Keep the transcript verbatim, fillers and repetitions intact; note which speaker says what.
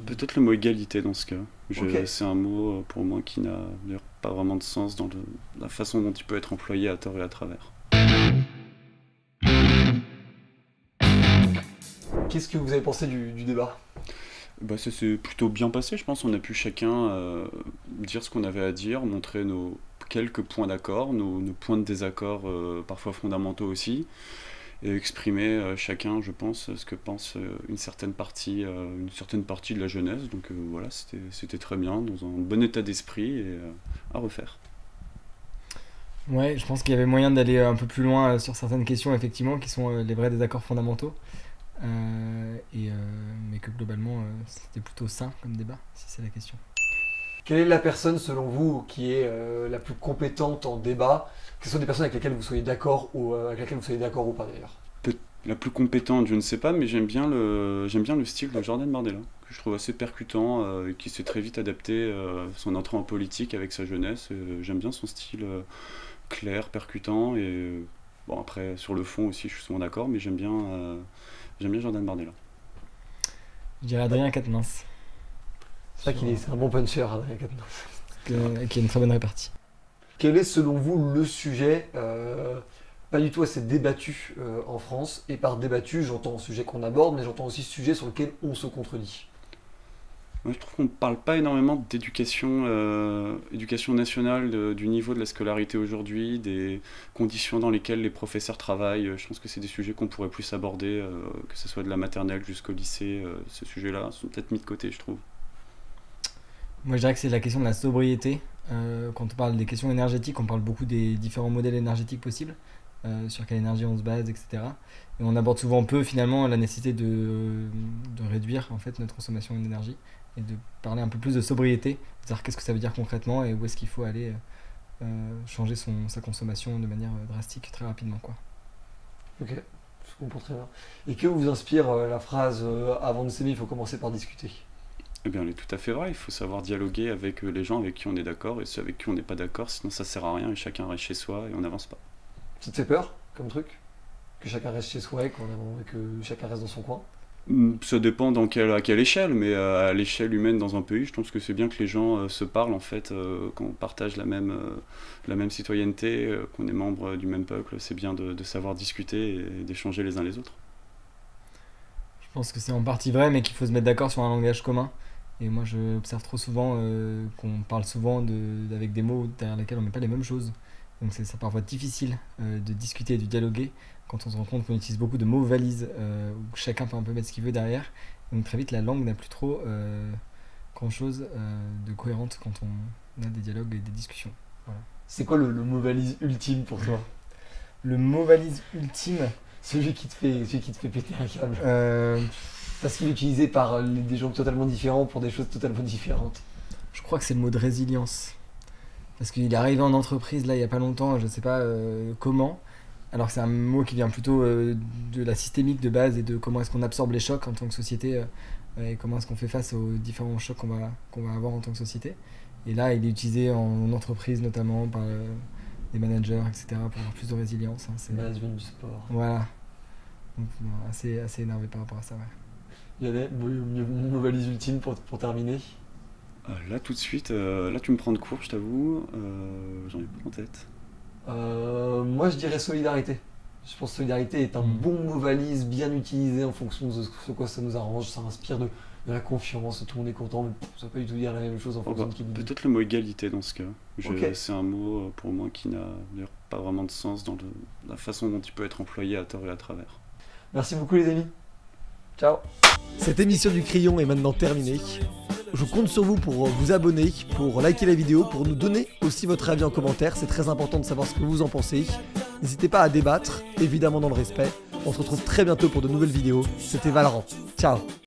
Speaker 1: Peut-être le mot égalité dans ce cas.
Speaker 2: Ok.
Speaker 1: C'est un mot euh, pour moi qui n'a d'ailleurs pas vraiment de sens dans le- la façon dont il peut être employé à tort et à travers.
Speaker 2: Qu'est-ce que vous avez pensé du, du débat?
Speaker 1: Bah, ça s'est plutôt bien passé, je pense. On a pu chacun euh, dire ce qu'on avait à dire, montrer nos quelques points d'accord, nos, nos points de désaccord euh, parfois fondamentaux aussi, et exprimer euh, chacun, je pense, ce que pense euh, une certaine partie, euh, une certaine partie de la jeunesse. Donc euh, voilà, c'était c'était très bien, dans un bon état d'esprit et euh, à refaire.
Speaker 3: Ouais, je pense qu'il y avait moyen d'aller un peu plus loin euh, sur certaines questions, effectivement, qui sont euh, les vrais désaccords fondamentaux. Euh, et, euh, mais que globalement, euh, c'était plutôt sain comme débat, si c'est la question.
Speaker 2: Quelle est la personne, selon vous, qui est euh, la plus compétente en débat? Que ce soit des personnes avec lesquelles vous soyez d'accord ou euh, avec lesquelles vous soyez d'accord ou pas d'ailleurs.
Speaker 1: Peut- La plus compétente, je ne sais pas, mais j'aime bien le, j'aime bien le style de Jordan Bardella, que je trouve assez percutant, euh, et qui s'est très vite adapté euh, son entrée en politique avec sa jeunesse. Euh, j'aime bien son style euh, clair, percutant, et euh, bon après sur le fond aussi, je suis souvent d'accord, mais j'aime bien, euh, j'aime bien Jordan Bardella.
Speaker 3: Je dirais Adrien Quatennens,
Speaker 2: C'est vrai qu'il est, c'est un bon puncher, Adrien Quatennens.
Speaker 3: que- qui a une très bonne répartie.
Speaker 2: Quel est selon vous le sujet euh, pas du tout assez débattu euh, en France? Et par débattu, j'entends le sujet qu'on aborde, mais j'entends aussi le sujet sur lequel on se contredit.
Speaker 1: Moi, je trouve qu'on ne parle pas énormément d'éducation euh, éducation nationale, de- du niveau de la scolarité aujourd'hui, des conditions dans lesquelles les professeurs travaillent. Je pense que c'est des sujets qu'on pourrait plus aborder, euh, que ce soit de la maternelle jusqu'au lycée. Euh, ces sujets-là sont peut-être mis de côté, je trouve.
Speaker 3: Moi, je dirais que c'est la question de la sobriété. Euh, quand on parle des questions énergétiques, on parle beaucoup des différents modèles énergétiques possibles, euh, sur quelle énergie on se base, et cetera. Et on aborde souvent peu, finalement, la nécessité de, de réduire en fait, notre consommation d'énergie et de parler un peu plus de sobriété, de dire qu'est-ce que ça veut dire concrètement et où est-ce qu'il faut aller euh, changer son, sa consommation de manière euh, drastique très rapidement, quoi.
Speaker 2: Ok, je comprends très bien. Et que vous inspire euh, la phrase euh, avant de s'aimer, il faut commencer par discuter?
Speaker 1: Eh bien, elle est tout à fait vraie. Il faut savoir dialoguer avec euh, les gens avec qui on est d'accord et ceux avec qui on n'est pas d'accord, sinon ça sert à rien et chacun reste chez soi et on n'avance pas.
Speaker 2: Ça te fait peur comme truc? Que chacun reste chez soi et, qu'on a- et que chacun reste dans son coin?
Speaker 1: Hmm, Ça dépend dans quelle, à quelle échelle, mais euh, à l'échelle humaine dans un pays, je pense que c'est bien que les gens euh, se parlent en fait, euh, qu'on partage la même, euh, la même citoyenneté, euh, qu'on est membre euh, du même peuple. C'est bien de, de savoir discuter et d'échanger les uns les autres.
Speaker 3: Je pense que c'est en partie vrai, mais qu'il faut se mettre d'accord sur un langage commun. Et moi, je observe trop souvent euh, qu'on parle souvent de, avec des mots derrière lesquels on met pas les mêmes choses. Donc c'est c'est parfois difficile euh, de discuter et de dialoguer quand on se rend compte qu'on utilise beaucoup de mots valises euh, où chacun peut un peu mettre ce qu'il veut derrière. Donc très vite, la langue n'a plus trop euh, grand-chose euh, de cohérente quand on a des dialogues et des discussions. Voilà.
Speaker 2: C'est quoi le, le mot valise ultime pour toi?
Speaker 3: Le mot valise ultime,
Speaker 2: Celui qui te fait, celui qui te fait péter un câble.
Speaker 3: euh,
Speaker 2: Parce qu'il est utilisé par euh, des gens totalement différents pour des choses totalement différentes.
Speaker 3: je crois que c'est le mot de résilience. Parce qu'il est arrivé en entreprise là il y a pas longtemps, je sais pas euh, comment. Alors que c'est un mot qui vient plutôt euh, de la systémique de base et de comment est-ce qu'on absorbe les chocs en tant que société euh, et comment est-ce qu'on fait face aux différents chocs qu'on va, qu'on va avoir en tant que société. Et là, il est utilisé en entreprise notamment par euh, des managers, et cetera pour avoir plus de résilience. Hein, c'est...
Speaker 2: Management du sport.
Speaker 3: Voilà. Donc, non, assez, assez énervé par rapport à ça, ouais.
Speaker 2: Yannick, mon mot valise ultime pour, pour terminer.
Speaker 1: Euh, là tout de suite, euh, là tu me prends de court, je t'avoue, euh, j'en ai pas en tête.
Speaker 2: Euh, moi, je dirais solidarité. Je pense que solidarité est un
Speaker 3: Mm.
Speaker 2: bon mot valise, bien utilisé en fonction de ce quoi ça nous arrange. Ça inspire de, de la confiance, tout le monde est content, mais pff, ça peut pas du tout dire la même chose en
Speaker 1: Oh,
Speaker 2: fonction
Speaker 1: bah,
Speaker 2: de qui le dit.
Speaker 1: peut-être le mot égalité dans ce cas. Je-
Speaker 2: Ok.
Speaker 1: C'est un mot euh, pour moi qui n'a d'ailleurs pas vraiment de sens dans le- la façon dont il peut être employé à tort et à travers.
Speaker 2: Merci beaucoup les amis. Ciao. Cette émission du Crayon est maintenant terminée. Je compte sur vous pour vous abonner, pour liker la vidéo, pour nous donner aussi votre avis en commentaire. C'est très important de savoir ce que vous en pensez. N'hésitez pas à débattre, évidemment dans le respect. On se retrouve très bientôt pour de nouvelles vidéos. C'était Valorant. Ciao.